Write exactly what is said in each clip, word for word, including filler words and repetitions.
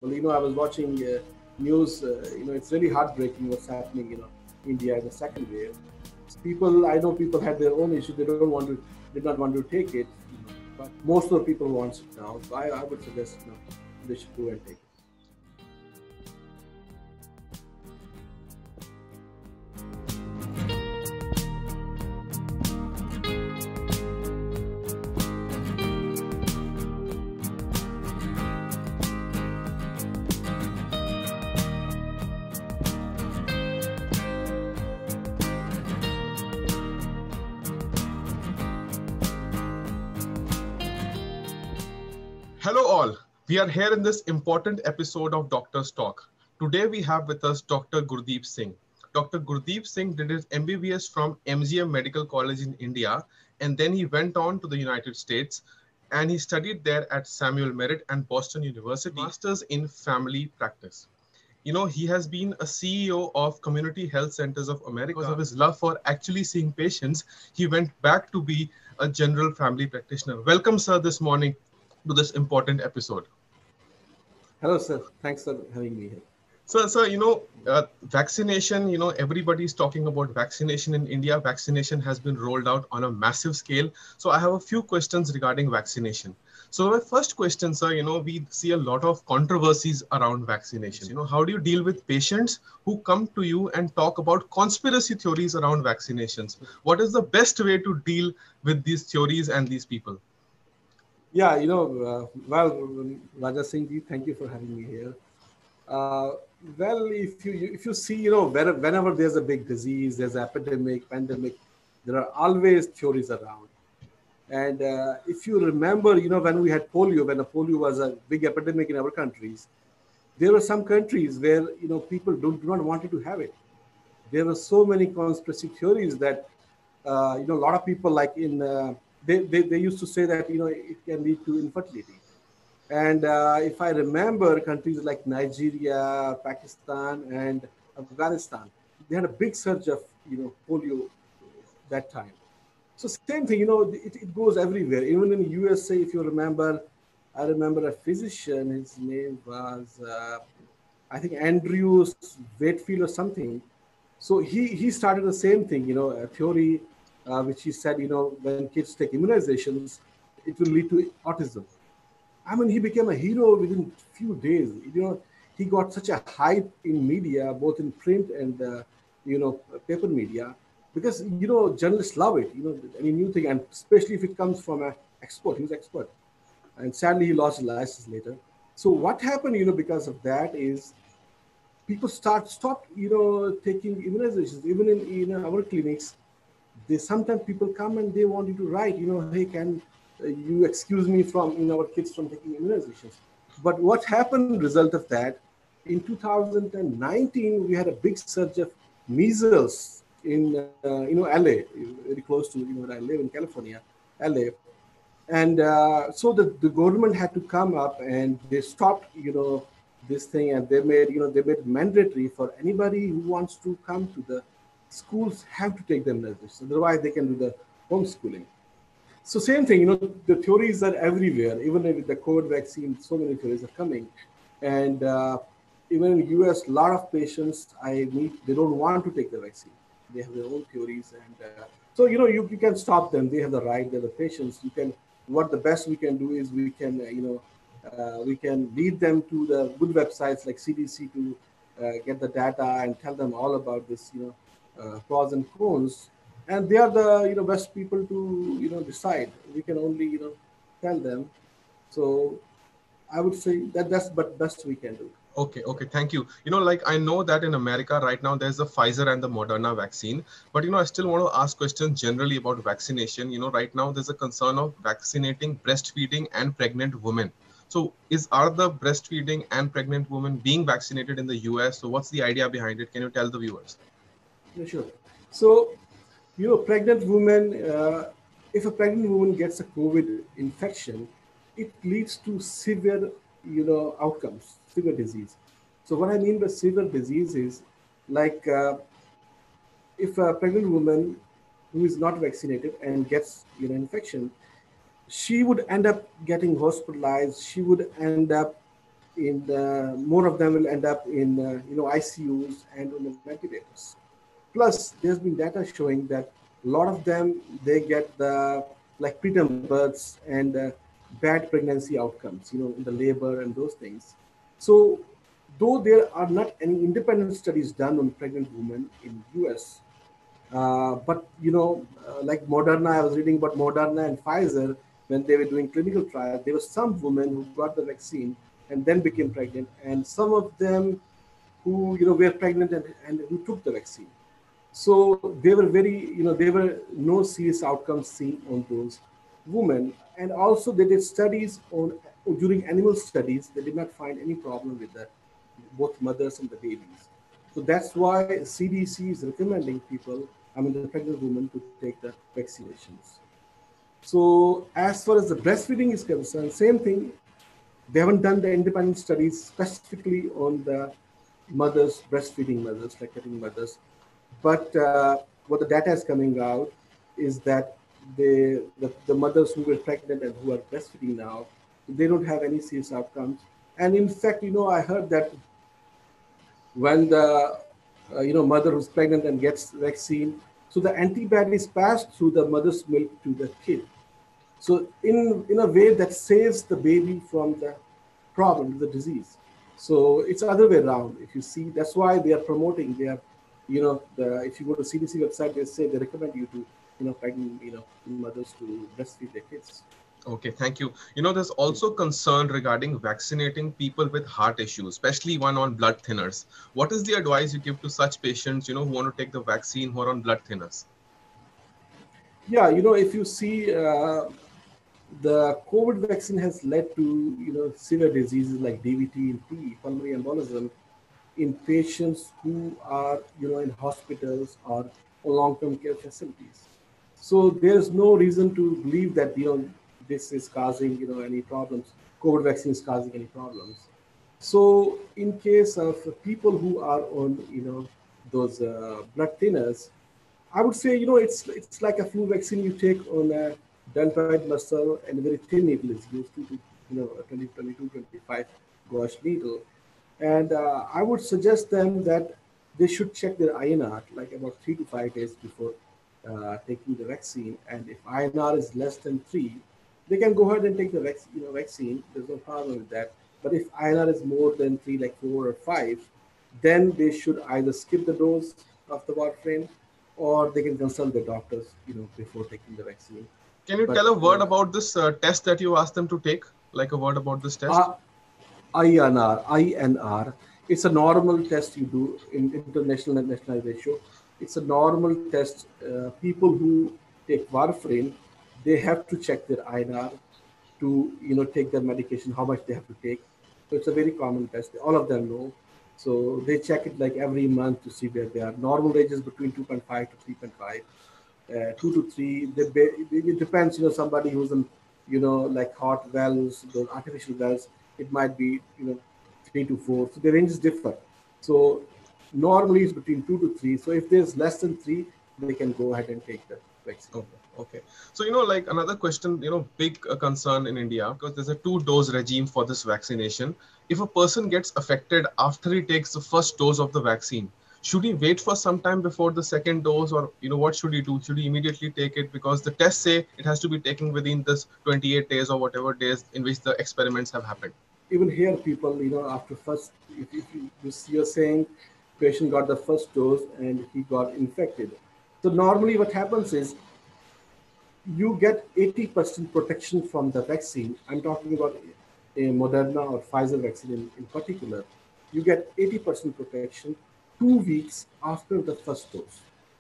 You know, I was watching uh, news. Uh, you know, it's really heartbreaking what's happening. You know, India in the second wave. People, I know people had their own issues. They don't want to, did not want to take it. You know, but most of the people want it now. So I, I would suggest, you know, they should go and take it. Hello all, we are here in this important episode of Doctor's Talk. Today we have with us Doctor Gurdeep Singh. Doctor Gurdeep Singh did his M B B S from M G M Medical College in India, and then he went on to the United States and he studied there at Samuel Merritt and Boston University, Masters in Family Practice. You know, he has been a C E O of Community Health Centers of America. Because of his love for actually seeing patients, he went back to be a general family practitioner. Welcome, sir, this morning to this important episode. Hello, sir. Thanks for having me here. So, so you know, uh, vaccination, you know, everybody's talking about vaccination in India. Vaccination has been rolled out on a massive scale. So I have a few questions regarding vaccination. So my first question, sir, you know, we see a lot of controversies around vaccination. You know, how do you deal with patients who come to you and talk about conspiracy theories around vaccinations? What is the best way to deal with these theories and these people? Yeah, you know, uh, well, Raja Singh ji, thank you for having me here. Uh, well, if you if you see, you know, whenever there's a big disease, there's an epidemic, pandemic, there are always theories around. And uh, if you remember, you know, when we had polio, when the polio was a big epidemic in our countries, there were some countries where, you know, people do, do not wanted to have it. There were so many conspiracy theories that, uh, you know, a lot of people like in, uh, they, they, they used to say that, you know, it can lead to infertility. And uh, if I remember, countries like Nigeria, Pakistan, and Afghanistan, they had a big surge of, you know, polio that time. So same thing, you know, it, it goes everywhere. Even in U S A, if you remember, I remember a physician, his name was, uh, I think, Andrews Wakefield or something. So he, he started the same thing, you know, a theory uh, which he said, you know, when kids take immunizations, it will lead to autism. I mean, he became a hero within a few days. You know, he got such a hype in media, both in print and, uh, you know, paper media, because, you know, journalists love it, you know, any new thing, and especially if it comes from an expert. He was expert. And sadly, he lost his license later. So what happened, you know, because of that is people start stopped, you know, taking immunizations. Even in, in our clinics, they sometimes people come and they want you to write, you know, hey, can you excuse me from, you know, our kids from taking immunizations. But what happened result of that, in two thousand nineteen, we had a big surge of measles in, uh, you know, L A, very close to, you know, where I live in California, L A. And uh, so the, the government had to come up and they stopped, you know, this thing, and they made, you know, they made it mandatory for anybody who wants to come to the schools have to take them immunizations. Otherwise, they can do the homeschooling. So same thing, you know, the theories are everywhere. Even with the COVID vaccine, so many theories are coming. And uh, even in the U S, a lot of patients I meet, they don't want to take the vaccine. They have their own theories. And uh, so, you know, you, you can stop them. They have the right, they're the patients. You can, what the best we can do is we can, uh, you know, uh, we can lead them to the good websites like C D C to uh, get the data and tell them all about this, you know, uh, pros and cons. And they are the, you know, best people to, you know, decide. We can only, you know, tell them. So I would say that that's but best we can do. Okay, okay, thank you. You know, like I know that in America right now, there's the Pfizer and the Moderna vaccine, but you know, I still want to ask questions generally about vaccination. You know, right now there's a concern of vaccinating breastfeeding and pregnant women. So is are the breastfeeding and pregnant women being vaccinated in the U S? So what's the idea behind it? Can you tell the viewers? Yeah, sure. So, you know, pregnant women, uh, if a pregnant woman gets a COVID infection, it leads to severe, you know, outcomes, severe disease. So what I mean by severe disease is like uh, if a pregnant woman who is not vaccinated and gets, you know, infection, she would end up getting hospitalized. She would end up in uh, more of them will end up in uh, you know I C Us and on the ventilators. Plus, there's been data showing that a lot of them they get the like preterm births and uh, bad pregnancy outcomes, you know, in the labor and those things. So, though there are not any independent studies done on pregnant women in U S, uh, but you know, uh, like Moderna, I was reading about Moderna and Pfizer when they were doing clinical trials. There were some women who got the vaccine and then became pregnant, and some of them who you know were pregnant and, and who took the vaccine. So they were very, you know, there were no serious outcomes seen on those women. And also they did studies on, during animal studies, they did not find any problem with the, both mothers and the babies. So that's why C D C is recommending people, I mean the pregnant women, to take the vaccinations. So as far as the breastfeeding is concerned, same thing. They haven't done the independent studies specifically on the mothers, breastfeeding mothers, lactating mothers. But uh, what the data is coming out is that they, the, the mothers who were pregnant and who are breastfeeding now, they don't have any serious outcomes. And in fact, you know, I heard that when the uh, you know mother who's pregnant and gets vaccine, so the antibodies pass through the mother's milk to the kid. So in in a way that saves the baby from the problem, the disease. So it's other way around. If you see, that's why they are promoting. They are, you know, the, if you go to C D C website, they say they recommend you to, you know, pregnant, you know, mothers to breastfeed their kids. Okay, thank you. You know, there's also concern regarding vaccinating people with heart issues, especially one on blood thinners. What is the advice you give to such patients, you know, who want to take the vaccine who are on blood thinners? Yeah, you know, if you see, uh, the COVID vaccine has led to, you know, severe diseases like D V T and P, pulmonary embolism, in patients who are, you know, in hospitals or long-term care facilities. So there's no reason to believe that, you know, this is causing, you know, any problems. COVID vaccine is causing any problems. So in case of people who are on, you know, those uh, blood thinners, I would say, you know, it's it's like a flu vaccine you take on a deltoid muscle, and a very thin needle is used to, to you know, a twenty, twenty-two, twenty-five gauge needle. And uh, I would suggest them that they should check their I N R like about three to five days before uh, taking the vaccine. And if I N R is less than three, they can go ahead and take the vac- you know, vaccine. There's no problem with that. But if I N R is more than three, like four or five, then they should either skip the dose of the warfarin, or they can consult their doctors, you know, before taking the vaccine. Can you tell But a word uh, about this uh, test that you asked them to take? Like a word about this test? uh, I N R, I N R, it's a normal test you do in international and national ratio. It's a normal test. Uh, people who take warfarin, they have to check their I N R to, you know, take their medication, how much they have to take. So it's a very common test. All of them know. So they check it like every month to see where they are. Normal range is between two point five to three point five. Uh, two to three. They, it depends. You know, somebody who's in, you know, like heart valves, those artificial valves, it might be, you know, three to four. So the ranges differ. So normally it's between two to three. So if there's less than three, they can go ahead and take the vaccine. Okay. Okay. So, you know, like another question, you know, big uh, concern in India, because there's a two dose regime for this vaccination. If a person gets affected after he takes the first dose of the vaccine, should he wait for some time before the second dose, or, you know, what should he do? Should he immediately take it? Because the tests say it has to be taken within this twenty-eight days or whatever days in which the experiments have happened. Even here, people, you know, after first, if, if you, you're saying patient got the first dose and he got infected. So normally what happens is you get eighty percent protection from the vaccine. I'm talking about a Moderna or Pfizer vaccine in, in particular. You get eighty percent protection two weeks after the first dose.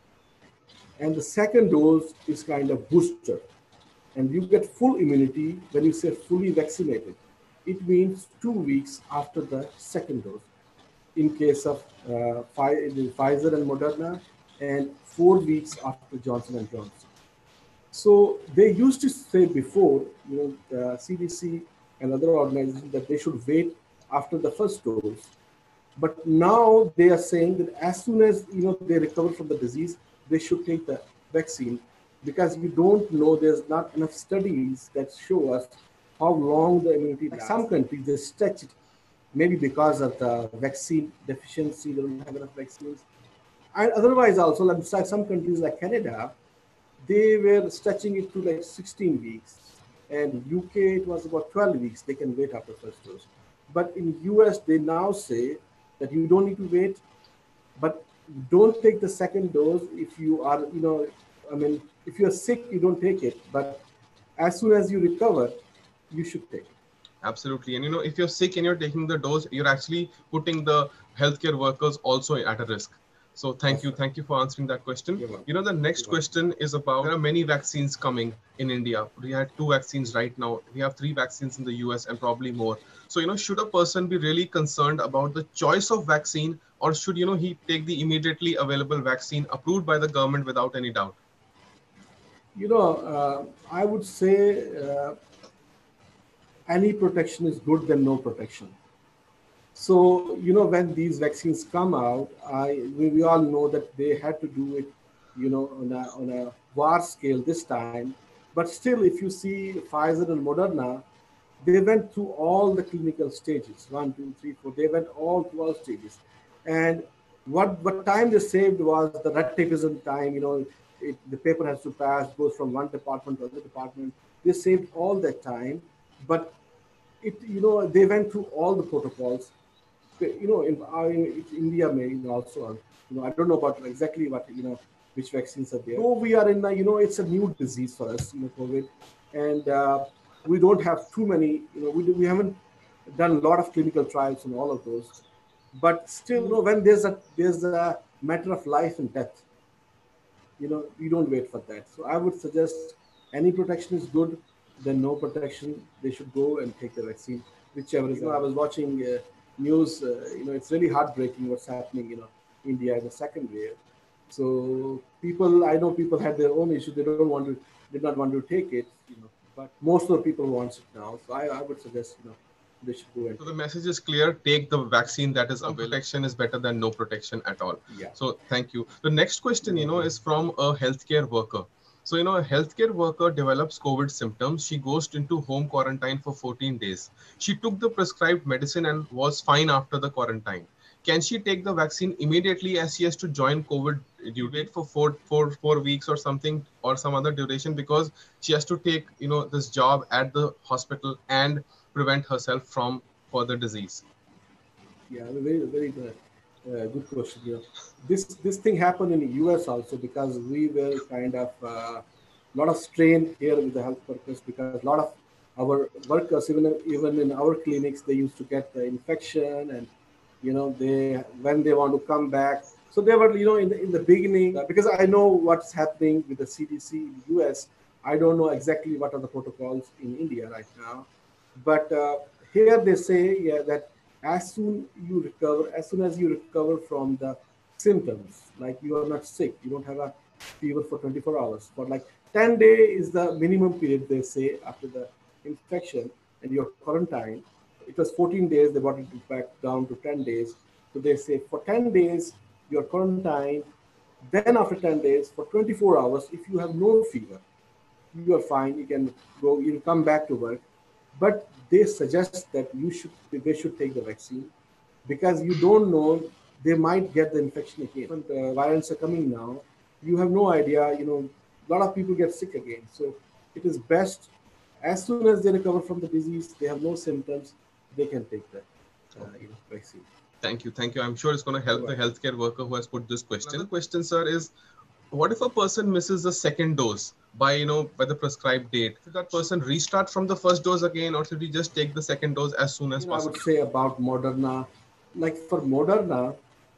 And the second dose is kind of booster. And you get full immunity when you say fully vaccinated. It means two weeks after the second dose in case of uh, Pfizer and Moderna, and four weeks after Johnson and Johnson. So they used to say before, you know, the C D C and other organizations, that they should wait after the first dose. But now they are saying that as soon as, you know, they recover from the disease, they should take the vaccine, because you don't know, there's not enough studies that show us how long the immunity lasts. Some countries, they stretch it maybe because of the vaccine deficiency, they don't have enough vaccines. And otherwise also, like some countries like Canada, they were stretching it to like sixteen weeks. And U K, it was about twelve weeks. They can wait after first dose. But in U S, they now say that you don't need to wait, but don't take the second dose if you are, you know, I mean, if you're sick, you don't take it. But as soon as you recover, you should take it. Absolutely. And you know, if you're sick and you're taking the dose, you're actually putting the healthcare workers also at a risk. So thank That's you. right. Thank you for answering that question. You're welcome. You know, the next You're welcome. question is about, there are many vaccines coming in India. We had two vaccines right now. We have three vaccines in the U S and probably more. So, you know, should a person be really concerned about the choice of vaccine, or should, you know, he take the immediately available vaccine approved by the government without any doubt? You know, uh, I would say uh, any protection is good than no protection. So, you know, when these vaccines come out, I we, we all know that they had to do it, you know, on a, on a war scale this time. But still, if you see Pfizer and Moderna, they went through all the clinical stages, one, two, three, four. They went all through all stages. And what, what time they saved was the red tape isn't time, you know, it, the paper has to pass, goes from one department to other department. They saved all that time. But it, you know, they went through all the protocols. You know, in, uh, in India may also, you know, I don't know about exactly what, you know, which vaccines are there. So we are in, a, you know, it's a new disease for us, you know, COVID, and uh, we don't have too many, you know, we, do, we haven't done a lot of clinical trials on all of those, but still, you know, when there's a there's a matter of life and death, you know, you don't wait for that. So I would suggest any protection is good, then no protection, they should go and take the vaccine, whichever is. You know, I was watching uh, news, uh, you know, it's really heartbreaking what's happening, you know, India in the second wave. So people, I know people had their own issue. They don't want to, did not want to take it, you know, but most of the people wants it now. So I, I would suggest, you know, they should go and. So the message is clear: take the vaccine that is available. Protection is better than no protection at all. Yeah. So thank you. The next question, you know, is from a healthcare worker. So, you know, a healthcare worker develops COVID symptoms. She goes into home quarantine for fourteen days. She took the prescribed medicine and was fine after the quarantine. Can she take the vaccine immediately as she has to join COVID? Do you wait for four, four, four weeks or something, or some other duration, because she has to take, you know, this job at the hospital and prevent herself from further disease? Yeah, very, very good, uh, good question. You know, this this thing happened in the U S also because we were kind of a uh, lot of strain here with the health workers, because a lot of our workers, even even in our clinics, they used to get the infection, and you know, they when they want to come back. So they were, you know, in the in the beginning, uh, because I know what's happening with the C D C in the U S. I don't know exactly what are the protocols in India right now, but uh, here they say, yeah, that as soon you recover, as soon as you recover from the symptoms, like you are not sick, you don't have a fever for twenty-four hours, for like ten days is the minimum period they say after the infection and your quarantine. It was fourteen days, they brought it back down to ten days. So they say for ten days, you're quarantined. Then after ten days, for twenty-four hours, if you have no fever, you are fine, you can go, you can come back to work. But they suggest that you should, they should take the vaccine, because you don't know, they might get the infection again. Different uh, variants are coming now. You have no idea, you know, a lot of people get sick again. So it is best, as soon as they recover from the disease, they have no symptoms, they can take the uh, you know, vaccine. Thank you. Thank you. I'm sure it's going to help the healthcare worker who has put this question. Another question, sir, is what if a person misses the second dose by, you know, by the prescribed date? Should that person restart from the first dose again, or should he just take the second dose as soon as You know, I possible? would say about Moderna, like for Moderna,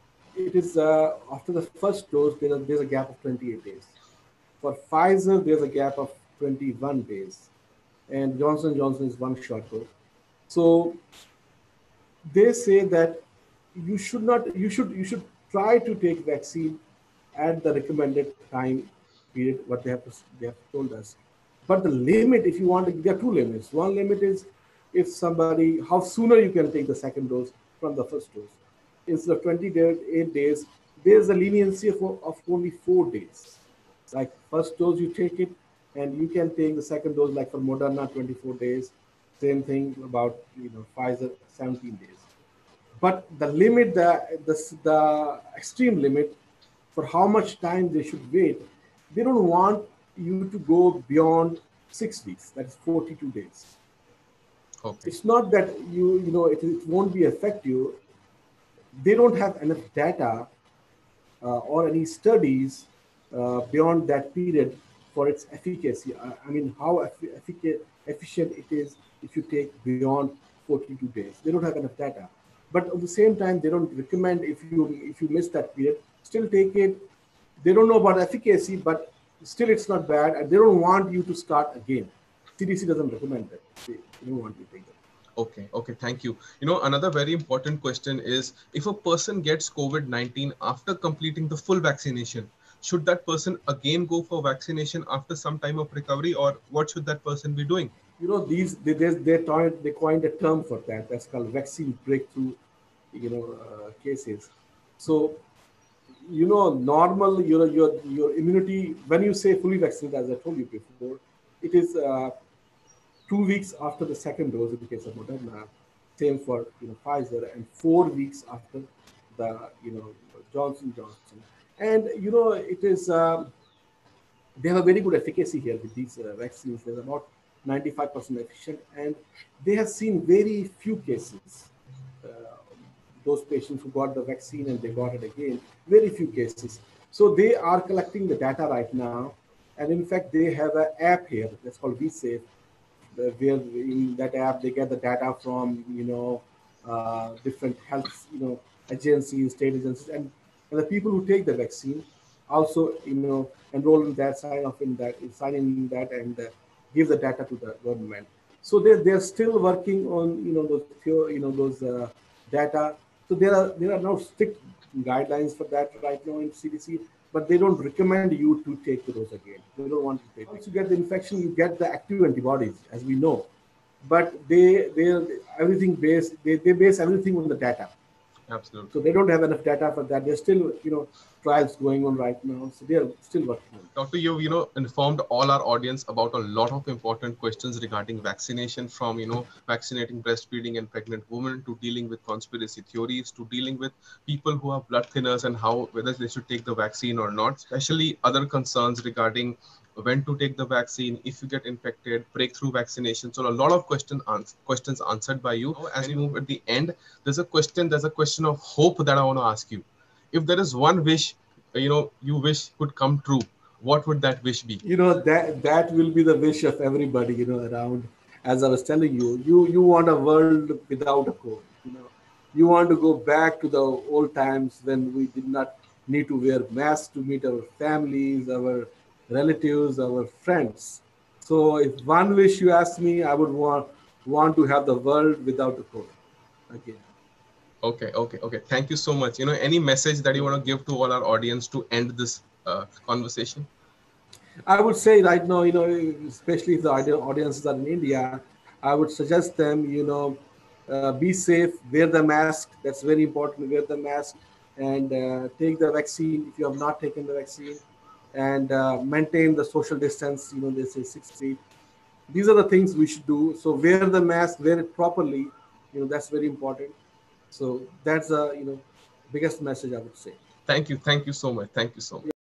it is uh, after the first dose, there is, there's a gap of twenty-eight days. For Pfizer, there's a gap of twenty-one days, and Johnson Johnson is one shot dose. So they say that you should not, you should, you should try to take vaccine at the recommended time period, what they have, they have told us. But the limit, if you want to, there are two limits. One limit is if somebody, how sooner you can take the second dose from the first dose. Instead of twenty-eight days, there's a leniency of, of only four days. Like first dose, you take it, and you can take the second dose, like for Moderna, twenty-four days. Same thing about, you know, Pfizer, seventeen days. but the limit, the, the, the extreme limit for how much time they should wait, they don't want you to go beyond six weeks, that's forty-two days. Okay. It's not that you, you know, it, it won't be effective. They don't have enough data uh, or any studies uh, beyond that period for its efficacy. I, I mean, how effic- efficient it is if you take beyond forty-two days. They don't have enough data. But at the same time, they don't recommend if you if you miss that period, still take it. They don't know about efficacy, but still it's not bad, and they don't want you to start again. C D C doesn't recommend that. They, they don't want you to take that. Okay, okay, thank you. You know, another very important question is, if a person gets COVID nineteen after completing the full vaccination, should that person again go for vaccination after some time of recovery, or what should that person be doing? You know, these they they they, coined, they coined a term for that. That's called vaccine breakthrough, you know, uh, cases. So, you know, normal your your your immunity when you say fully vaccinated, as I told you before, it is uh, two weeks after the second dose in the case of Moderna, same for you know Pfizer, and four weeks after the you know Johnson Johnson. And you know it is um, they have a very good efficacy here with these uh, vaccines. They're about ninety-five percent efficient, and they have seen very few cases. Uh, those patients who got the vaccine and they got it again, very few cases. So they are collecting the data right now, and in fact, they have an app here that's called VSafe, where in that app they get the data from you know uh, different health you know agencies, state agencies, and, and the people who take the vaccine also you know enroll in that, sign off in that, sign in that, and uh, give the data to the government. So they they're still working on you know those you know those uh, data. So there are there are now strict guidelines for that right now in C D C, but they don't recommend you to take those again. They don't want to take. Once you get the infection, you get the active antibodies, as we know, but they they everything based they, they base everything on the data. Absolutely. So they don't have enough data for that. There's still you know trials going on right now, so they are still working on it. Doctor, you've you know informed all our audience about a lot of important questions regarding vaccination, from you know vaccinating breastfeeding and pregnant women, to dealing with conspiracy theories, to dealing with people who have blood thinners and how whether they should take the vaccine or not, especially other concerns regarding when to take the vaccine, if you get infected, breakthrough vaccination. So a lot of question ans- questions answered by you. As we move at the end, there's a question, there's a question of hope that I want to ask you. If there is one wish, you know, you wish could come true, what would that wish be? You know that that will be the wish of everybody you know around. As I was telling you, you you want a world without a COVID. You know, you want to go back to the old times when we did not need to wear masks to meet our families, our relatives, our friends. So, if one wish you ask me, I would want want to have the world without the COVID again. Okay, okay, okay. Thank you so much. You know, any message that you want to give to all our audience to end this uh, conversation? I would say right now, you know, especially if the audi- audiences are in India, I would suggest them, you know, uh, be safe, wear the mask. That's very important. Wear the mask and uh, take the vaccine if you have not taken the vaccine, and uh, maintain the social distance. You know, they say six feet. These are the things we should do. So wear the mask, wear it properly. You know, that's very important. So that's the you know biggest message I would say. Thank you. Thank you so much. Thank you so much.